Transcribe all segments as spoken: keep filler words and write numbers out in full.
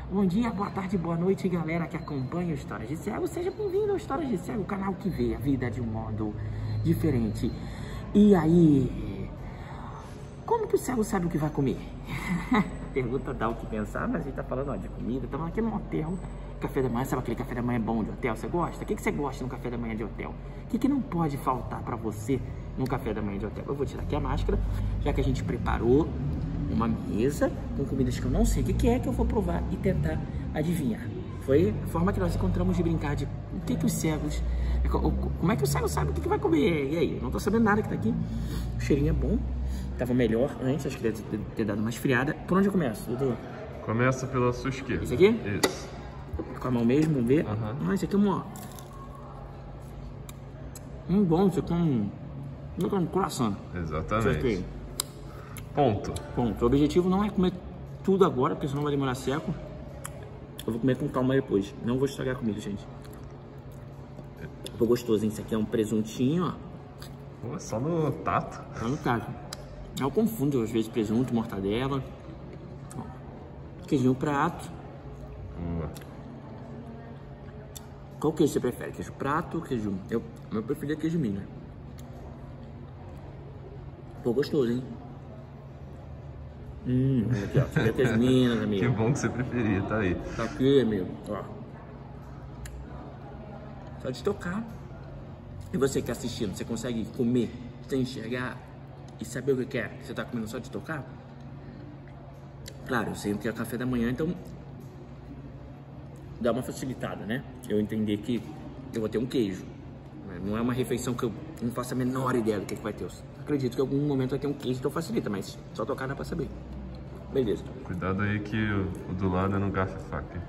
Bom dia, boa tarde, boa noite, galera que acompanha o Histórias de Cego. Seja bem-vindo ao Histórias de Cego, o canal que vê a vida de um modo diferente. E aí, como que o cego sabe o que vai comer? Pergunta dá o que pensar, mas a gente tá falando ó, de comida. Estamos aqui num hotel, café da manhã. Sabe aquele café da manhã bom de hotel? Você gosta? O que, que você gosta no café da manhã de hotel? O que, que não pode faltar pra você no café da manhã de hotel? Eu vou tirar aqui a máscara, já que a gente preparou uma mesa com comidas que eu não sei o que, que é, que eu vou provar e tentar adivinhar. Foi a forma que nós encontramos de brincar de o que, que os cegos... Como é que o cego sabe o que, que vai comer? E aí? Eu não tô sabendo nada que tá aqui. O cheirinho é bom. Tava melhor antes, acho que deve ter, ter dado uma esfriada. Por onde eu começo, Dudu? Começa pela sua esquerda. Esse aqui? Isso. Com a mão mesmo, vamos ver. Uhum. Ah, esse aqui é um... Um bom, isso aqui é um... Um coração. Exatamente. Ponto. Ponto. O objetivo não é comer tudo agora, porque senão vai demorar seco. Eu vou comer com calma depois. Não vou estragar a comida, gente. Ficou gostoso, hein? Isso aqui é um presuntinho, ó. Pô, só no tato. Só no tato. Eu confundo, às vezes, presunto, mortadela. Ó. Queijinho prato. Hum. Qual queijo você prefere? Queijo prato ou queijo... Eu, eu prefiro queijo Minas. Ficou gostoso, hein? Hum, aqui, ó. Você vê queijo Minas, amigo. Que bom que você preferia, tá aí. Tá aqui, amigo. Ó. Só de tocar. E você que tá assistindo, você consegue comer sem enxergar e saber o que é? Você tá comendo só de tocar? Claro, eu sei o que é café da manhã, então dá uma facilitada, né? Eu entender que eu vou ter um queijo. Não é uma refeição que eu não faço a menor ideia do que vai ter. Eu acredito que em algum momento vai ter um queijo, então facilita, mas só tocar dá pra saber. Beleza. Cuidado aí que o do lado é no garfo e faca.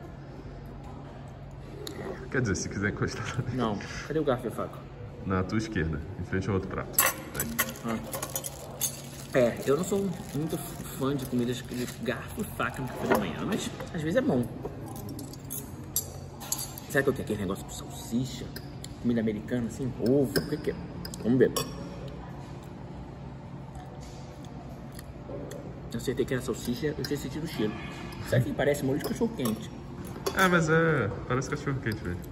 Quer dizer, se quiser encostar também. Não, cadê o garfo e a faca? Na tua esquerda, em frente ao outro prato. Ah. É, eu não sou muito fã de comidas de garfo e faca no café da manhã, mas às vezes é bom. Será que eu tenho aquele negócio com salsicha? Comida americana, assim, ovo, o que que é? Vamos ver. Eu acertei que era salsicha, eu tinha sentido o cheiro. Sabe que parece molho de cachorro quente? Ah, mas é... parece cachorro quente, velho.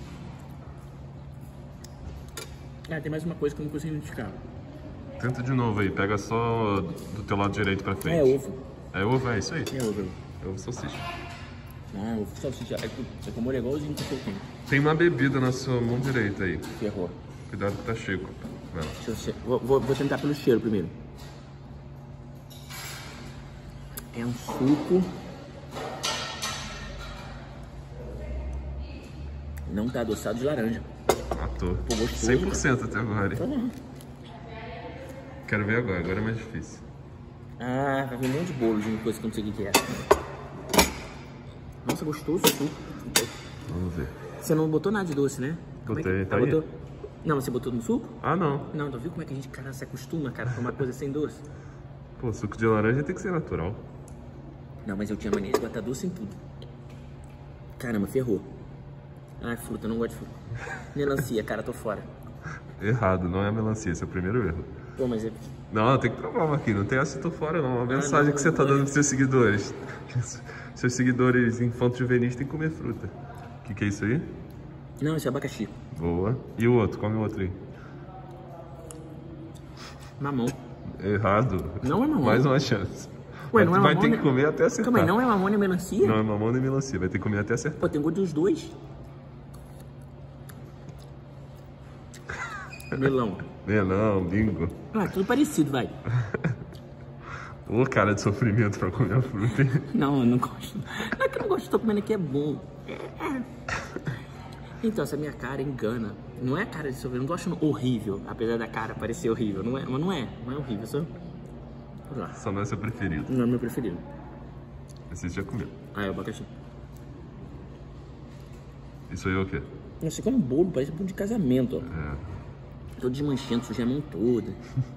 Ah, tem mais uma coisa que eu não consigo identificar. Tenta de novo aí, pega só do teu lado direito pra frente. É ovo. É ovo, é isso aí. É ovo. É ovo salsicha. Ah, ovo salsicha. É que você comeu igualzinho de cachorro quente. Tem uma bebida na sua mão direita aí. Ferrou. Cuidado que tá chico. Deixa eu vou, vou, vou tentar pelo cheiro primeiro. É um suco. Não tá adoçado de laranja. Matou. Pô, gostoso, cem por cento até agora. Tá bom. Quero ver agora, agora é mais difícil. Ah, vai vir um monte de bolo de uma coisa que eu não sei o que é. Nossa, gostoso o suco. Vamos ver. Você não botou nada de doce, né? Como Botei, é que... tá ah, aí? botou... Não, você botou no suco? Ah, não. Não, tu viu como é que a gente, cara, se acostuma, cara, a tomar coisa sem doce? Pô, suco de laranja tem que ser natural. Não, mas eu tinha mania de botar doce em tudo. Caramba, ferrou. Ai, fruta, eu não gosto de fruta. Melancia, cara, tô fora. Errado, não é a melancia, esse é o primeiro erro. Pô, mas é... Não, tem que provar aqui, não tem essa tô fora não. A Ah, mensagem não, que você tá não. dando pros seus seguidores. Seus seguidores infantos juvenis têm que comer fruta. O que, que é isso aí? Não, isso é abacaxi. Boa. E o outro? Come o outro aí. Mamão. Errado. Não é mamão. Mais uma chance. Ué, vai não é vai mamão, ter né? que comer até acertar. Calma aí, não é mamão nem melancia? Não é mamão nem melancia, vai ter que comer até acertar. Pô, tem gosto dos dois. Melão. Melão, bingo. Ah, tudo parecido, vai. Ô, cara de sofrimento pra comer a fruta, hein? Não, eu não gosto. Não é que eu não gosto, tô comendo aqui, é bom. Então, essa minha cara engana. Não é cara de sofrimento, eu não tô achando horrível, apesar da cara parecer horrível. Não é, mas não é, não é horrível, só... Vamos lá. Só não é seu preferido. Não é meu preferido. Esse você já comeu. Ah, é o abacaxi. Isso aí é o quê? Nossa, isso aqui é um bolo, parece um bolo de casamento, ó. É. Todo desmanchando, sujei a mão toda.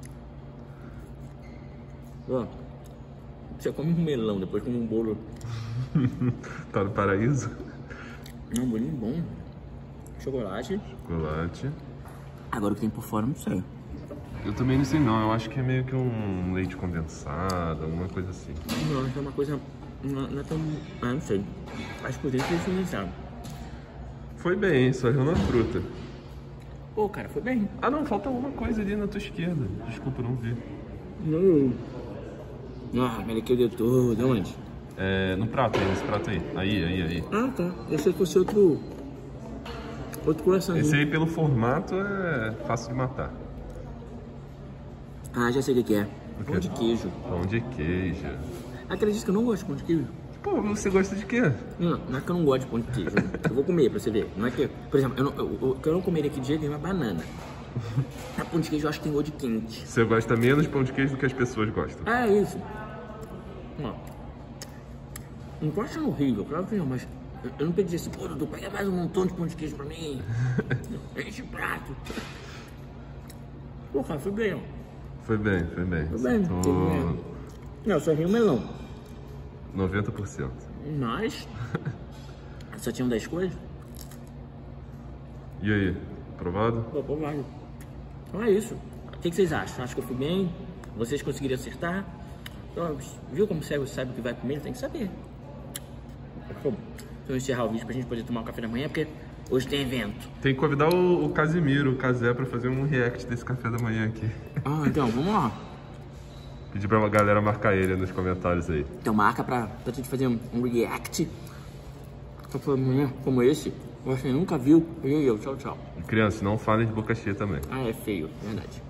Ó, você come um melão, depois come um bolo. Tá no paraíso? Não, um bolinho bom. Chocolate. Chocolate. Agora o que tem por fora, não sei. Eu também não sei não, eu acho que é meio que um leite condensado, alguma coisa assim. Não, acho que é uma coisa Não, não é tão... Ah, não sei. Acho que os dentes eles iniciaram. Foi bem, hein? Só errou na fruta. Pô, cara, foi bem. Ah, não, falta alguma coisa ali na tua esquerda. Desculpa, não vi. Não. Ah, me aqui o dedo todo. Onde? É, no prato aí, nesse prato aí. Aí, aí, aí. Ah, tá. Eu achei que fosse outro... Outro coraçãozinho. Esse aí, pelo formato, é fácil de matar. Ah, já sei o que que é. O quê? Pão de queijo. Pão de queijo. Acredita que eu não gosto de pão de queijo? Pô, você gosta de quê? Não, não é que eu não gosto de pão de queijo. Eu vou comer pra você ver. Não é que... Por exemplo, eu não, eu, eu, o que eu não comeria aqui de jeito nenhum é banana. A pão de queijo eu acho que tem gosto de quente. Você gosta menos de pão de queijo do que as pessoas gostam. Ah, é isso. Ó. Não tô achando horrível, claro que não, mas eu, eu não pedi assim, pô, Dudu, pega mais um montão de pão de queijo pra mim. Enche o prato. Pô, cara, foi bem, ó. Foi bem, foi bem. Foi bem, Tô... foi bem. Não, só ri o melão. noventa por cento. Mas... Só tinham dez coisas? E aí? Aprovado? Pô, pô, vai. Então é isso. O que, que vocês acham? Acho que eu fui bem? Vocês conseguiram acertar? Então, viu como cego sabe o que vai comer? Tem que saber. Então, eu encerrar o vídeo pra gente poder tomar o café da manhã, porque hoje tem evento. Tem que convidar o, o Casimiro, o Casé, pra fazer um react desse café da manhã aqui. Ah, então, vamos lá. Pedir pra galera marcar ele nos comentários aí. Então marca pra, pra gente fazer um, um react. Café da manhã como esse. Você nunca viu. E eu, tchau, tchau. Crianças, não falem de boca cheia também. Ah, é feio, verdade.